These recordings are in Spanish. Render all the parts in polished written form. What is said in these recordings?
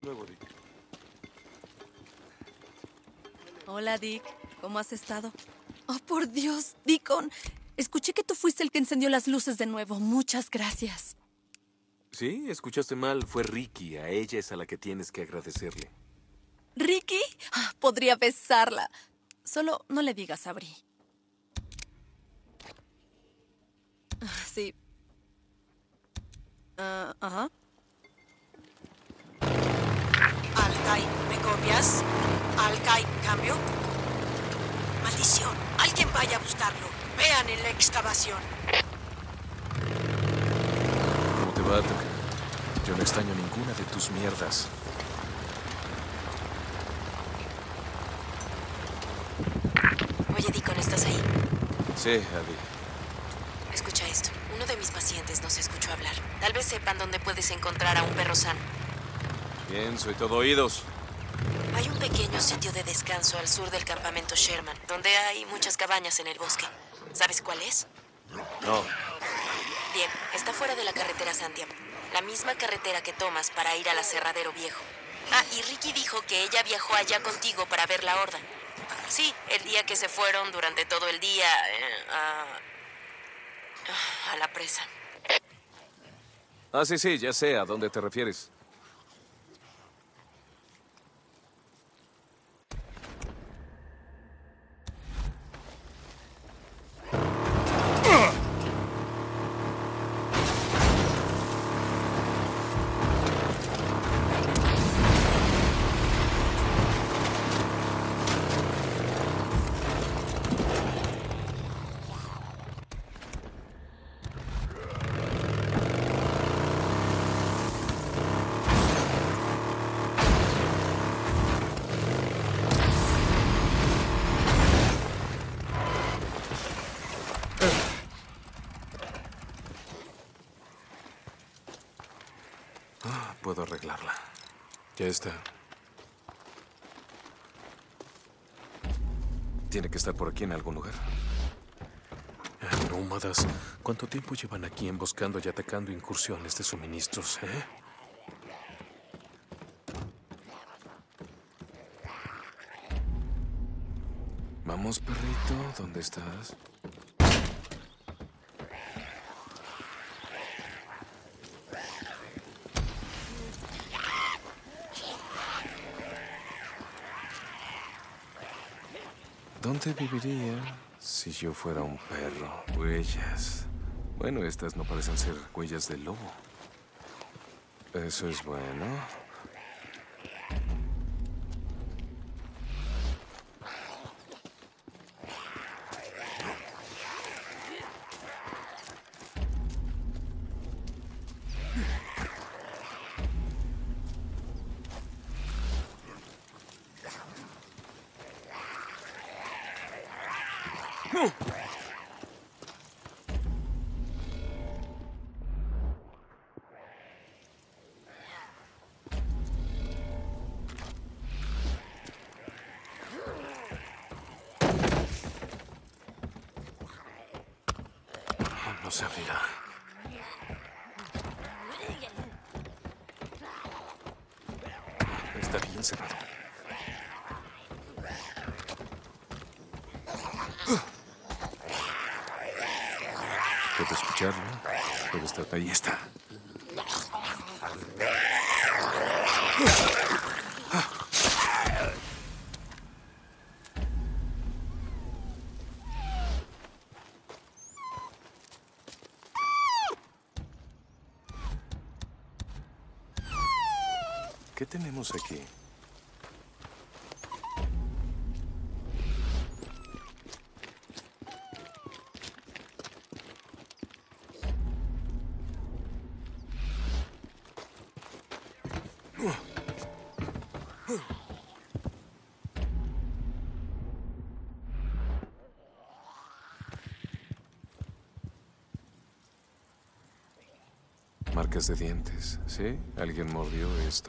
Nuevo Dick. Hola, Dick. ¿Cómo has estado? Oh, por Dios, Deacon. Escuché que tú fuiste el que encendió las luces de nuevo. Muchas gracias. Sí, escuchaste mal. Fue Ricky. A ella es a la que tienes que agradecerle. ¿Ricky? Podría besarla. Solo no le digas a Bri. Sí. Ajá. Alkai, ¿me copias? Alkai, cambio. Maldición, alguien vaya a buscarlo. Vean en la excavación. ¿Cómo te va, Tucker? Yo no extraño ninguna de tus mierdas. Oye, Deacon, ¿estás ahí? Sí, Abby. Escucha esto. Uno de mis pacientes nos escuchó hablar. Tal vez sepan dónde puedes encontrar a un perro sano. Bien, soy todo oídos. Hay un pequeño sitio de descanso al sur del campamento Sherman, donde hay muchas cabañas en el bosque. ¿Sabes cuál es? No. Bien, está fuera de la carretera Santiam. La misma carretera que tomas para ir al aserradero viejo. Ah, y Ricky dijo que ella viajó allá contigo para ver la horda. Sí, el día que se fueron durante todo el día a la presa. Ah, sí, ya sé a dónde te refieres. Puedo arreglarla. Ya está. Tiene que estar por aquí en algún lugar. Nómadas. ¿Cuánto tiempo llevan aquí emboscando y atacando incursiones de suministros, eh? Vamos, perrito. ¿Dónde estás? ¿Dónde viviría si yo fuera un perro? Huellas. Bueno, estas no parecen ser huellas de lobo. Eso es bueno. No se abrirá. Está bien cerrado. Puedo escucharlo. Puede estar. Ahí está. ¿Qué tenemos aquí? Marcas de dientes. ¿Sí? Alguien mordió esto.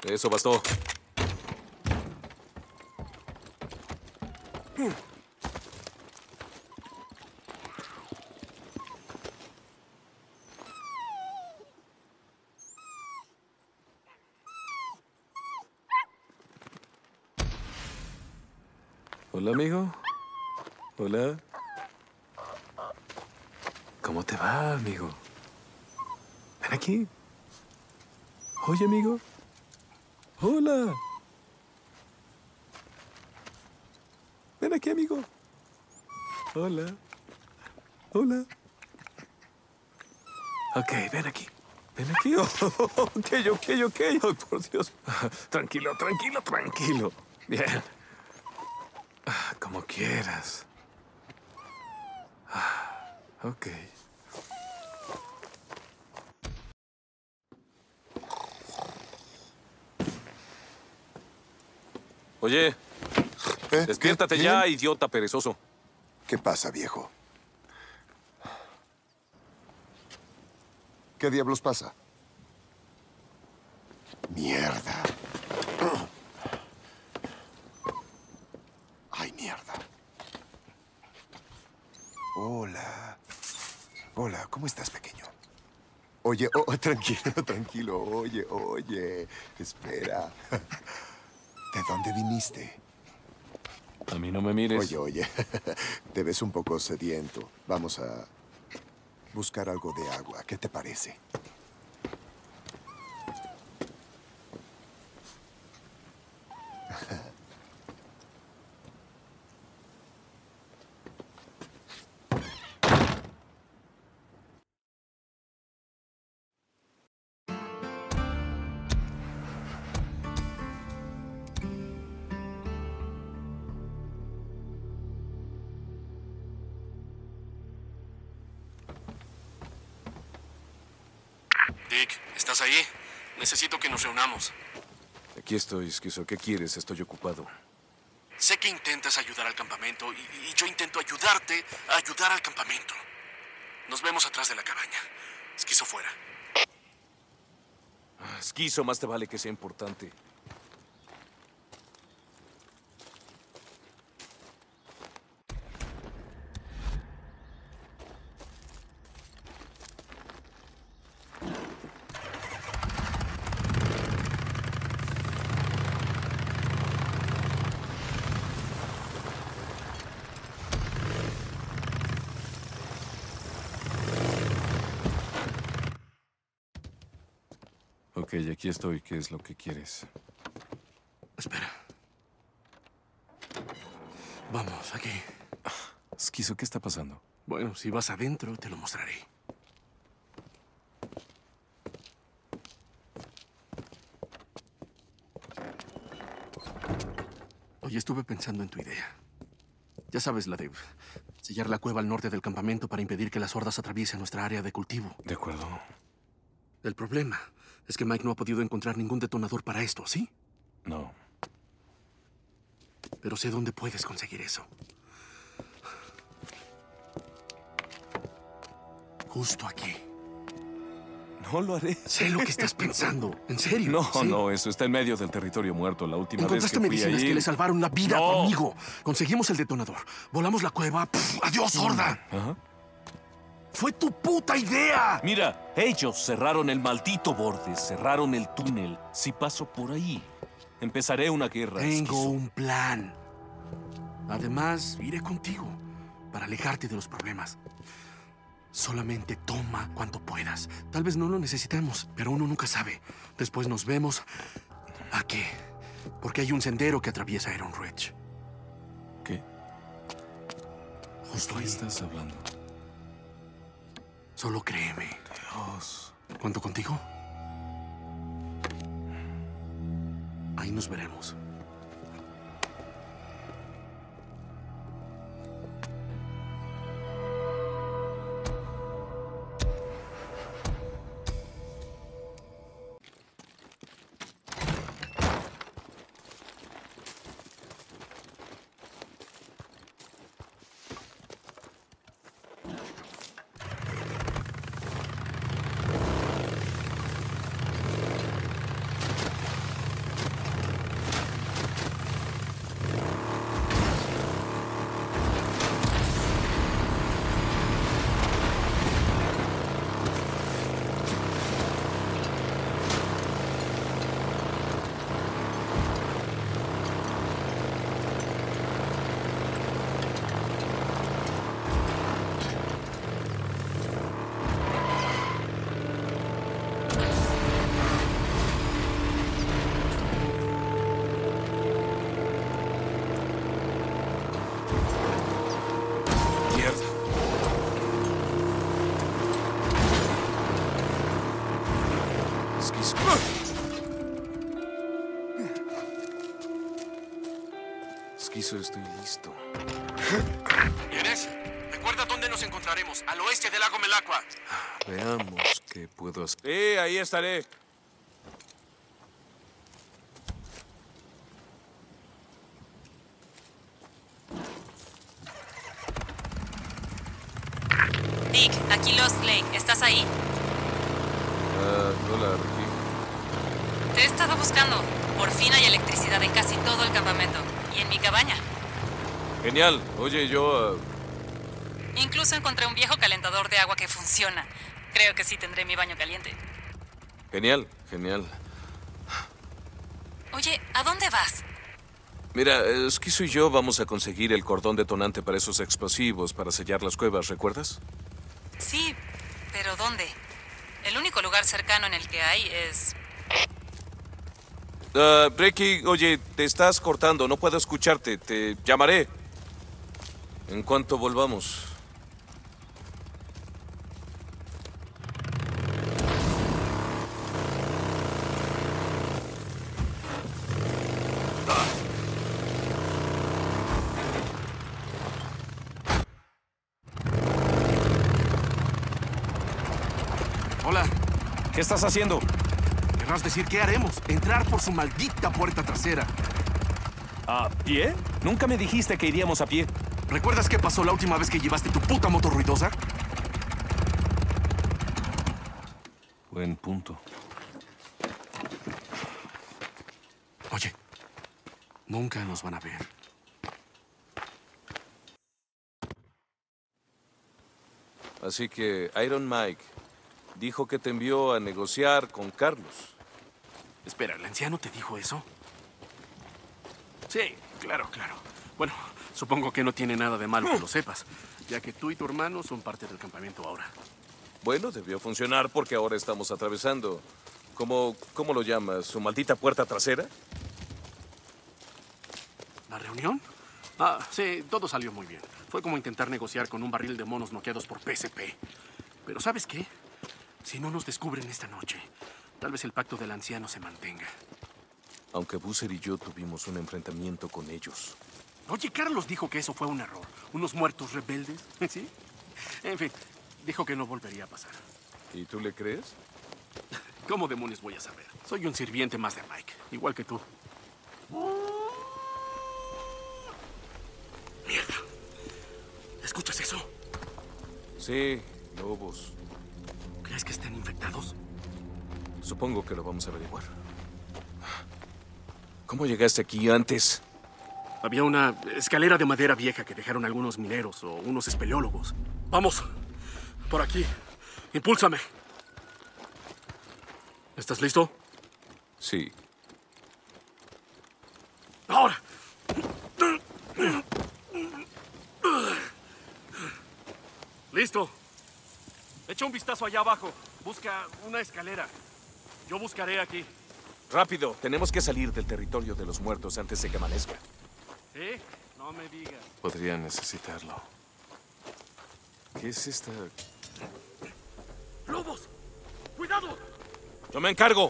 Eso bastó. Hola, amigo. Hola. ¿Cómo te va, amigo? Ven aquí. Oye, amigo. Hola. Ven aquí, amigo. Hola. Hola. Ok, ven aquí. Ven aquí. Ok. Ay, por Dios. Tranquilo. Bien. Como quieras. Ok. Oye, despiértate ¿Qué? ya, idiota perezoso. ¿Qué pasa, viejo? ¿Qué diablos pasa? Mierda. Ay, mierda. Hola. Hola, ¿cómo estás, pequeño? Oye, tranquilo. Oye. Espera. ¿De dónde viniste? A mí no me mires. Oye. Te ves un poco sediento. Vamos a buscar algo de agua. ¿Qué te parece? Dick, ¿estás ahí? Necesito que nos reunamos. Aquí estoy, Esquizo. ¿Qué quieres? Estoy ocupado. Sé que intentas ayudar al campamento y yo intento ayudarte a ayudar al campamento. Nos vemos atrás de la cabaña. Esquizo fuera. Esquizo, más te vale que sea importante. Ok, aquí estoy. ¿Qué es lo que quieres? Espera. Vamos, aquí. Esquizo, ¿qué está pasando? Bueno, si vas adentro, te lo mostraré. Oye, estuve pensando en tu idea. Ya sabes, la de sellar la cueva al norte del campamento para impedir que las hordas atraviesen nuestra área de cultivo. De acuerdo. El problema es que Mike no ha podido encontrar ningún detonador para esto, ¿sí? No. Pero sé dónde puedes conseguir eso. Justo aquí. No lo haré. Sé lo que estás pensando. ¿En serio? No, ¿Sí? no, eso está en medio del territorio muerto. La última vez que Encontraste fui medicinas ahí... que le salvaron la vida a tu No. amigo. Conseguimos el detonador. Volamos la cueva. ¡Pff! ¡Adiós, horda! Ajá. ¡Fue tu puta idea! Mira, ellos cerraron el maldito borde, cerraron el túnel. Si paso por ahí, empezaré una guerra. Tengo Esquizo. un plan. Además, iré contigo para alejarte de los problemas. Solamente toma cuanto puedas. Tal vez no lo necesitemos, pero uno nunca sabe. Después nos vemos aquí, porque hay un sendero que atraviesa Iron Ridge. ¿Qué? Justo ¿Qué ahí. estás hablando? Solo créeme. Dios. ¿Cuento contigo? Ahí nos veremos. eso estoy listo. ¿Vienes? Recuerda dónde nos encontraremos. Al oeste del lago Melacqua. Veamos qué puedo hacer. Sí, ahí estaré. Dick, aquí Lost Lake. ¿Estás ahí? Hola, Ricky. Te he estado buscando. Por fin hay electricidad en casi todo el campamento. Y en mi cabaña. Genial. Oye, yo... Incluso encontré un viejo calentador de agua que funciona. Creo que sí tendré mi baño caliente. Genial, genial. Oye, ¿a dónde vas? Mira, Esquizo y yo vamos a conseguir el cordón detonante para esos explosivos para sellar las cuevas, ¿recuerdas? Sí, pero ¿dónde? El único lugar cercano en el que hay es... Ricky, oye, te estás cortando, no puedo escucharte. Te llamaré en cuanto volvamos. Hola. ¿Qué estás haciendo? Querrás decir, ¿qué haremos? Entrar por su maldita puerta trasera. ¿A pie? Nunca me dijiste que iríamos a pie. ¿Recuerdas qué pasó la última vez que llevaste tu puta moto ruidosa? Buen punto. Oye, nunca nos van a ver. Así que Iron Mike dijo que te envió a negociar con Carlos. Espera, ¿el anciano te dijo eso? Sí, claro. Bueno, supongo que no tiene nada de malo que lo sepas, ya que tú y tu hermano son parte del campamento ahora. Bueno, debió funcionar porque ahora estamos atravesando. ¿Cómo lo llamas? ¿Su maldita puerta trasera? ¿La reunión? Ah, sí, todo salió muy bien. Fue como intentar negociar con un barril de monos noqueados por PSP. Pero ¿sabes qué? Si no nos descubren esta noche, tal vez el pacto del anciano se mantenga. Aunque Boozer y yo tuvimos un enfrentamiento con ellos. Oye, Carlos dijo que eso fue un error. Unos muertos rebeldes, ¿sí? En fin, dijo que no volvería a pasar. ¿Y tú le crees? ¿Cómo demonios voy a saber? Soy un sirviente más de Mike, igual que tú. ¡Mierda! ¿Escuchas eso? Sí, lobos. ¿Crees que estén infectados? Supongo que lo vamos a averiguar. ¿Cómo llegaste aquí antes? Había una escalera de madera vieja que dejaron algunos mineros o unos espeleólogos. ¡Vamos! Por aquí. ¡Impúlsame! ¿Estás listo? Sí. ¡Ahora! ¡Listo! Echa un vistazo allá abajo. Busca una escalera. Yo buscaré aquí. Rápido, tenemos que salir del territorio de los muertos antes de que amanezca. ¿Sí? No me digas. Podría necesitarlo. ¿Qué es esta? ¡Lobos! ¡Cuidado! ¡Yo me encargo!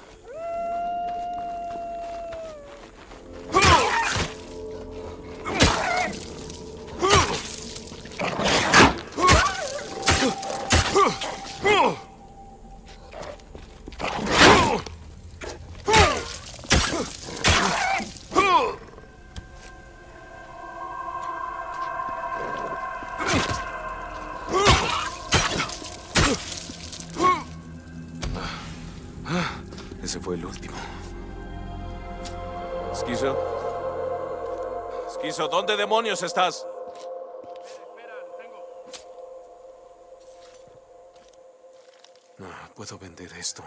Ese fue el último. ¿Esquizo? Esquizo, ¿dónde demonios estás? Espera, tengo. No, puedo vender esto.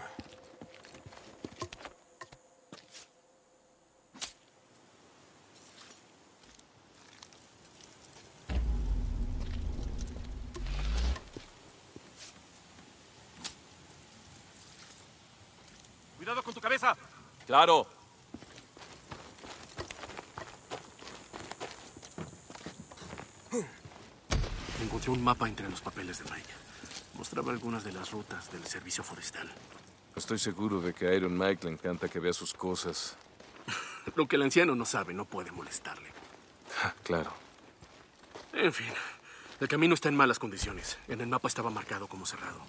¡Cuidado con tu cabeza! Claro. Encontré un mapa entre los papeles de Mike. Mostraba algunas de las rutas del servicio forestal. Estoy seguro de que a Iron Mike le encanta que vea sus cosas. Lo que el anciano no sabe no puede molestarle. Claro. En fin, el camino está en malas condiciones. En el mapa estaba marcado como cerrado.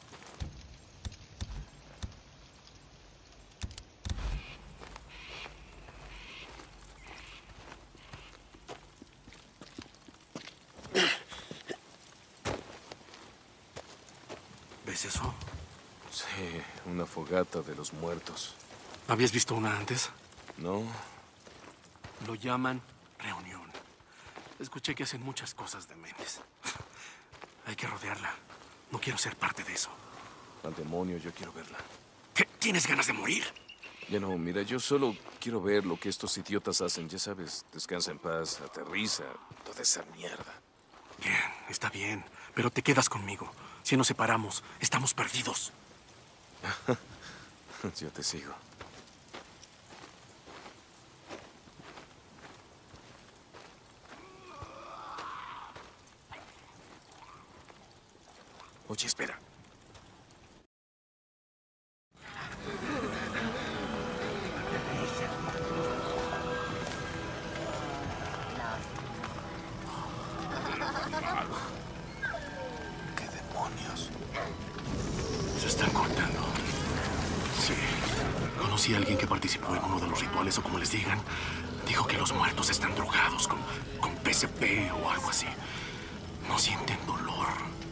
¿Ves eso? Sí, una fogata de los muertos. ¿Habías visto una antes? No, Lo llaman reunión. Escuché que hacen muchas cosas dementes. Hay que rodearla. No quiero ser parte de eso. al demonio, yo quiero verla. ¿Qué? ¿Tienes ganas de morir? Ya no, mira, yo solo quiero ver lo que estos idiotas hacen. Ya sabes, descansa en paz, aterriza, toda esa mierda. Bien, está bien. Pero te quedas conmigo. Si nos separamos, estamos perdidos. Yo te sigo. Oye, espera. ¿Qué demonios? Se están cortando. Sí. Conocí a alguien que participó en uno de los rituales o como les digan. Dijo que los muertos están drogados con PCP o algo así. No sienten dolor.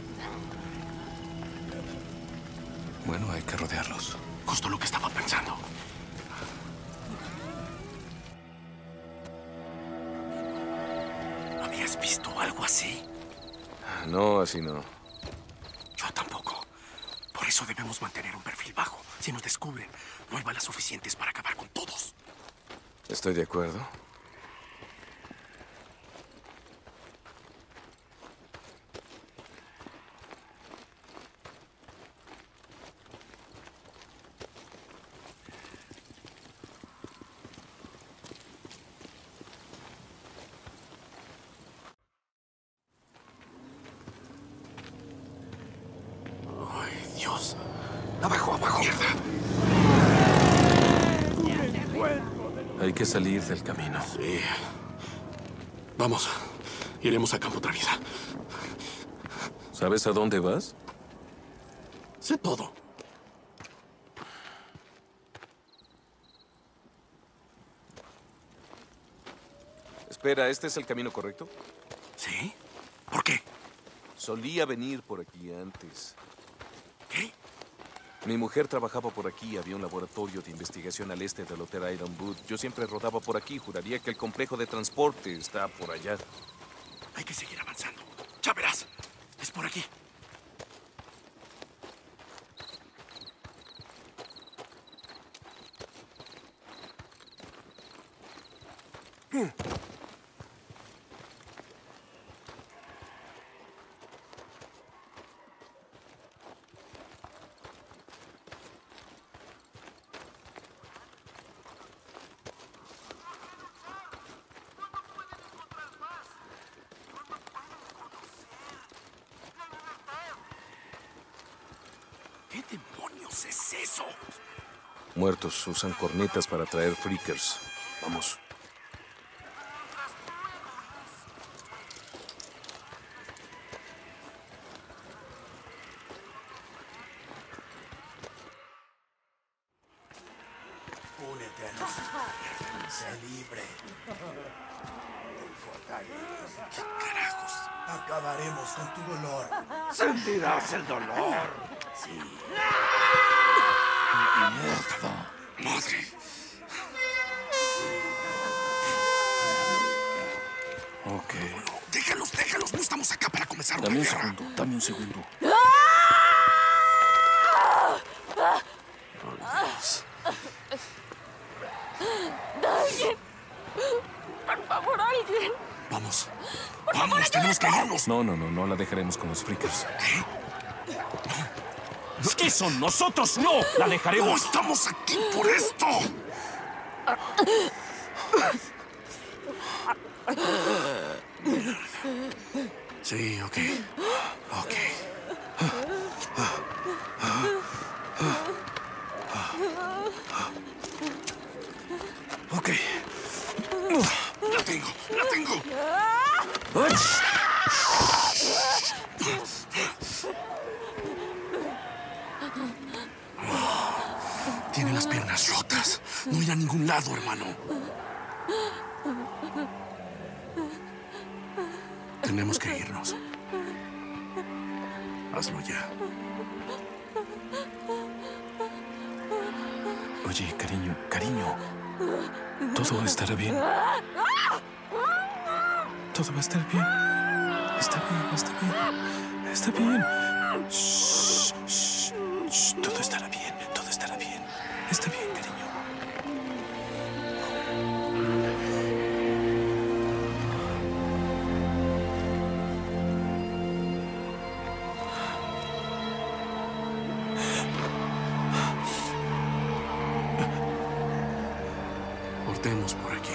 Bueno, hay que rodearlos. Justo lo que estaba pensando. ¿Habías visto algo así? No, así no. Yo tampoco. Por eso debemos mantener un perfil bajo. Si nos descubren, no hay balas suficientes para acabar con todos. Estoy de acuerdo. Ay, Dios. Abajo, abajo. Mierda. Hay que salir del camino. Sí. Vamos. Iremos a campo otra vida. ¿Sabes a dónde vas? Sé todo. Espera, ¿este es el camino correcto? ¿Sí? ¿Por qué? Solía venir por aquí antes. ¿Qué? Mi mujer trabajaba por aquí, había un laboratorio de investigación al este del Hotel Ironwood. Yo siempre rodaba por aquí, juraría que el complejo de transporte está por allá. Hay que seguir avanzando. Ya verás. Es por aquí. ¿Qué demonios es eso? Muertos usan cornetas para atraer freakers. Vamos. Únete a nosotros. Sé libre. ¿Qué carajos? Acabaremos con tu dolor. Sentirás el dolor. Sí. ¡Madre! Ok. Déjalos, déjalos. No estamos acá para comenzar una Dame un guerra. segundo, dame un segundo. Por favor, alguien. Vamos. Vamos, tenemos que irnos. No, no la dejaremos con los freakers. ¡Eso nosotros no la No dejaremos! estamos aquí por esto. Sí, ok. Ok. Ok. La tengo, la tengo. No ir a ningún lado, hermano. Tenemos que irnos. Hazlo ya. Oye, cariño. Todo estará bien. Todo va a estar bien. Está bien. Está bien. Shh, shh, shh. Todo estará bien. Está bien, cariño. Cortemos por aquí.